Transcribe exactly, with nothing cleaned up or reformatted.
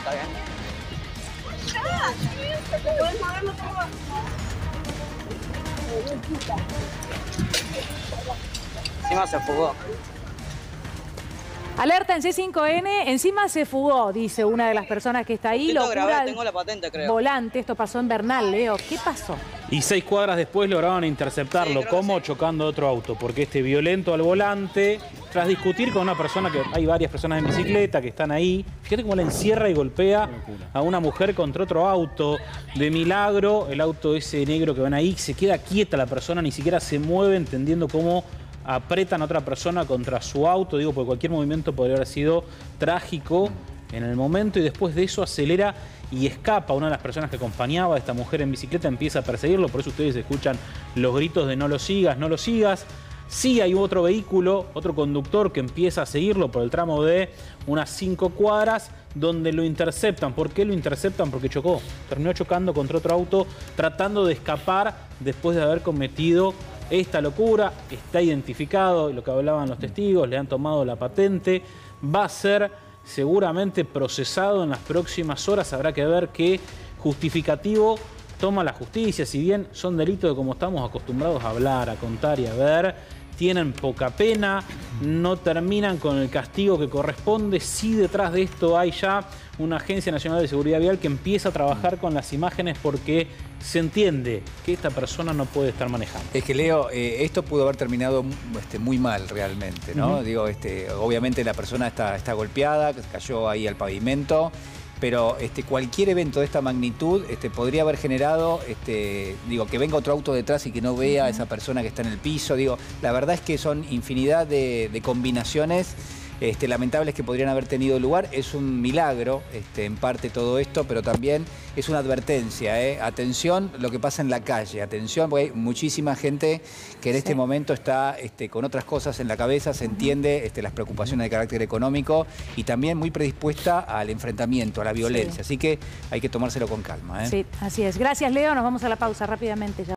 está bien. Encima se fugó. Alerta en C cinco N, encima se fugó, dice una de las personas que está ahí. Lo Locura grabé, tengo la patente, creo. Volante, esto pasó en Bernal, Leo. ¿Qué pasó? Y seis cuadras después lograban interceptarlo. Sí, ¿Cómo? sí. Chocando otro auto. Porque este violento al volante, tras discutir con una persona, que hay varias personas en bicicleta que están ahí, fíjate cómo la encierra y golpea a una mujer contra otro auto. De milagro, el auto ese negro que van ahí, se queda quieta la persona, ni siquiera se mueve, entendiendo cómo apretan a otra persona contra su auto. Digo, porque cualquier movimiento podría haber sido trágico en el momento, y después de eso acelera y escapa. Una de las personas que acompañaba a esta mujer en bicicleta empieza a perseguirlo, por eso ustedes escuchan los gritos de no lo sigas, no lo sigas. Sí, hay otro vehículo, otro conductor que empieza a seguirlo por el tramo de unas cinco cuadras, donde lo interceptan. ¿Por qué lo interceptan? Porque chocó. Terminó chocando contra otro auto, tratando de escapar después de haber cometido esta locura. Está identificado, lo que hablaban los testigos, le han tomado la patente. Va a ser seguramente procesado en las próximas horas. Habrá que ver qué justificativo toma la justicia. Si bien son delitos de como estamos acostumbrados a hablar, a contar y a ver, tienen poca pena, no terminan con el castigo que corresponde. Sí, detrás de esto hay ya una Agencia Nacional de Seguridad Vial que empieza a trabajar con las imágenes, porque se entiende que esta persona no puede estar manejando. Es que, Leo, eh, esto pudo haber terminado este, muy mal realmente, ¿no? Uh-huh. Digo, este, obviamente la persona está, está golpeada, cayó ahí al pavimento, pero este, cualquier evento de esta magnitud este, podría haber generado, este, digo, que venga otro auto detrás y que no vea a esa persona que está en el piso. Digo, la verdad es que son infinidad de, de combinaciones este, lamentables que podrían haber tenido lugar. Es un milagro, este, en parte, todo esto, pero también es una advertencia, ¿eh? Atención lo que pasa en la calle, atención, porque hay muchísima gente que en sí. este momento está este, con otras cosas en la cabeza, se entiende este, las preocupaciones de carácter económico, y también muy predispuesta al enfrentamiento, a la violencia. Sí. Así que hay que tomárselo con calma, ¿eh? Sí, así es. Gracias, Leo. Nos vamos a la pausa rápidamente ya.